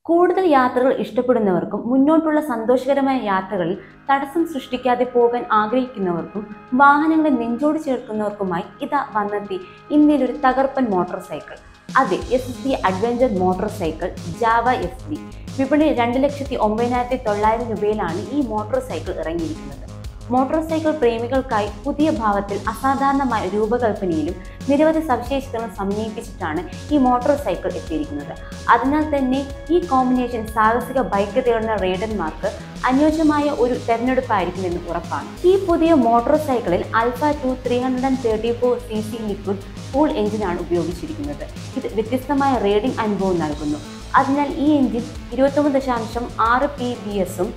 കൂടുതൽ യാത്രകൾ ഇഷ്ടപ്പെടുന്നവർക്കും മുന്നോട്ടുള്ള സന്തോഷകരമായ യാത്രകളിൽ തടസ്സം സൃഷ്ടിക്കാതെ പോകാൻ ആഗ്രഹിക്കുന്നവർക്കും വാഹനങ്ങളെ നെഞ്ചോട് ചേർക്കുന്നവർക്കുമായി ഇതാ വന്നെത്തി ഇന്ത്യയിൽ ഒരു തകർപ്പൻ മോട്ടോർ സൈക്കിൾ. അതെ, SSV adventure motor cycle Jawa SV. വിപണി 2,09,900 രൂപയിലാണ് ഈ മോട്ടോർ സൈക്കിൾ ഇറങ്ങിയിരിക്കുന്നത്. മോട്ടോർ സൈക്കിൾ പ്രേമികൾക്കായി പുതിയ ഭാവത്തിൽ അസാധാരണമായ രൂപകൽപ്പനയിലും നിരവധി സവിശേഷതകളും സമന്വയിപ്പിച്ചിട്ടാണ് ഈ മോട്ടോർ സൈക്കിൾ എത്തിയിരിക്കുന്നത്. അതിനാൽ തന്നെ ഈ കോമ്പിനേഷൻ സാഹസിക ബൈക്ക് തേടുന്ന റൈഡർമാർക്ക് അനുയോജ്യമായ ഒരു തെരഞ്ഞെടുപ്പായിരിക്കുമെന്ന് ഉറപ്പാണ്. ഈ പുതിയ മോട്ടോർ സൈക്കിളിൽ ആൽഫ 2 334cc ലിക്വിഡ് കൂൾ എഞ്ചിനാണ് ഉപയോഗിച്ചിരിക്കുന്നത്. ഇത് വ്യത്യസ്തമായ റൈഡിംഗ് അനുഭവം നൽകുന്നു. അതിനാൽ ഈ എഞ്ചിൻ 29.6 PPSഉം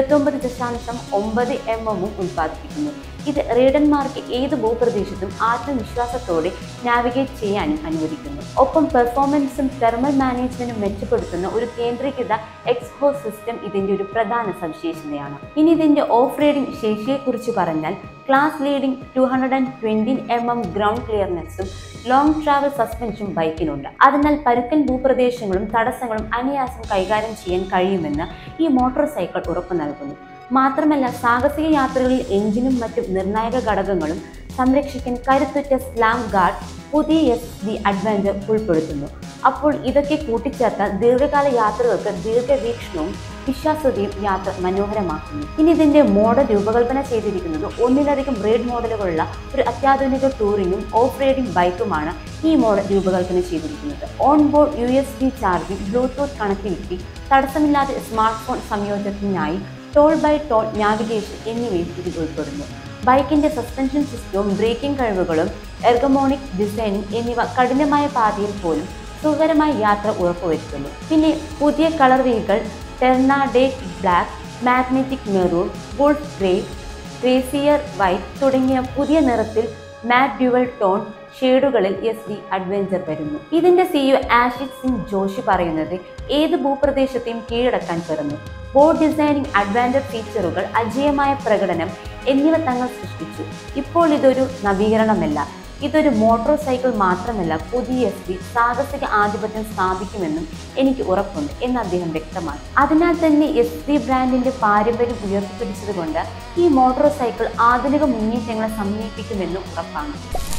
29.9 mm ഉൽപ്പാദിപ്പിക്കുന്നു. ഇത് റൈഡർമാർക്ക് ഏത് ഭൂപ്രദേശത്തും ആത്മവിശ്വാസത്തോടെ നാവിഗേറ്റ് ചെയ്യാനും അനുവദിക്കുന്നു. ഒപ്പം പെർഫോമൻസും തെർമൽ മാനേജ്മെന്റും മെച്ചപ്പെടുത്തുന്ന ഒരു കേന്ദ്രീകൃത എക്സ്ഹോസ്റ്റ് സിസ്റ്റം ഇതിന്റെ ഒരു പ്രധാന സവിശേഷതയാണ്. ഇനി ഇതിന്റെ ഓഫ് റൈഡിംഗ് ശേഷിയെക്കുറിച്ച് പറഞ്ഞാൽ ക്ലാസ് ലീഡിംഗ് 220 mm ഗ്രൗണ്ട് ക്ലിയർനെസ്സും ലോങ് ട്രാവൽ സസ്പെൻഷനും ബൈക്കിനുണ്ട്. അതിനാൽ പരുക്കൻ ഭൂപ്രദേശങ്ങളും തടസ്സങ്ങളും അനായാസം കൈകാര്യം ചെയ്യാൻ കഴിയുമെന്ന് ഈ മോട്ടോർ സൈക്കിൾ ഉറപ്പു നൽകുന്നു. മാത്രമല്ല, സാഹസിക യാത്രകളിൽ എഞ്ചിനും മറ്റും നിർണായക ഘടകങ്ങളും സംരക്ഷിക്കാൻ കരുത്തുറ്റ സ്ലാം ഗാർഡ് പുതിയ SSV അഡ്വഞ്ചർ ഉൾപ്പെടുത്തുന്നു. അപ്പോൾ ഇതൊക്കെ കൂട്ടിച്ചേർത്താൽ ദീർഘകാല യാത്രകൾക്ക് ദീർഘവീക്ഷണവും വിശ്വാസ്യതയും യാത്ര മനോഹരമാക്കുന്നു. ഇനി ഇതിന്റെ മോഡൽ രൂപകൽപ്പന ചെയ്തിരിക്കുന്നത് ഒന്നിലധികം റൈഡ് മോഡലുകളുള്ള ഒരു അത്യാധുനിക ടൂറിംഗും ഓഫ് റൈഡിംഗ് ബൈക്കുമാണ് ഈ മോഡൽ രൂപകൽപ്പന ചെയ്തിരിക്കുന്നത്. On board USB charging, Bluetooth connectivity, തടസ്സമില്ലാതെ സ്മാർട്ട് ഫോൺ സംയോജനത്തിനായി ടോൾ ബൈ ടോൾ നാവിഗേഷൻ എന്നിവയും ഇതിൽ ഉൾപ്പെടുന്നു. ബൈക്കിന്റെ സസ്പെൻഷൻ സിസ്റ്റവും ബ്രേക്കിംഗ് കഴിവുകളും എർഗമോണിക് ഡിസൈനും എന്നിവ കഠിനമായ പാതയിൽ പോലും സുഖകരമായ യാത്ര ഉറപ്പുവരുത്തുന്നു. പിന്നെ പുതിയ കളർ വീലുകൾ ടെർനാഡേറ്റ് black, magnetic maroon, gold grey, glacier white തുടങ്ങിയ പുതിയ നിറത്തിൽ മാറ്റ് ഡ്യുവൽ ടോൺ ഷെയ്ഡുകളിൽ SV അഡ്വഞ്ചർ വരുന്നു. ഇതിന്റെ CEO ആഷിക് സിംഗ് ജോഷി പറയുന്നത്, ഏത് ഭൂപ്രദേശത്തെയും കീഴടക്കാൻ പിറന്നു. ബോർഡ് ഡിസൈനിങ്, അഡ്വാൻസ്ഡ് ഫീച്ചറുകൾ, അജേയമായ പ്രകടനം എന്നിവ തങ്ങൾ സൃഷ്ടിച്ചു. ഇപ്പോൾ ഇതൊരു നവീകരണമല്ല, ഇതൊരു മോട്ടോർ സൈക്കിൾ മാത്രമല്ല, പുതിയ SV സാഹസിക ആധിപത്യം സ്ഥാപിക്കുമെന്നും എനിക്ക് ഉറപ്പുണ്ട് എന്ന് അദ്ദേഹം വ്യക്തമാക്കി. അതിനാൽ തന്നെ SV ബ്രാൻഡിന്റെ പാരമ്പര്യം ഉയർത്തിപ്പിടിച്ചതുകൊണ്ട് ഈ മോട്ടോർ സൈക്കിൾ ആധുനിക മുന്നേറ്റങ്ങളെ സമന്വയിപ്പിക്കുമെന്നും ഉറപ്പാണ്.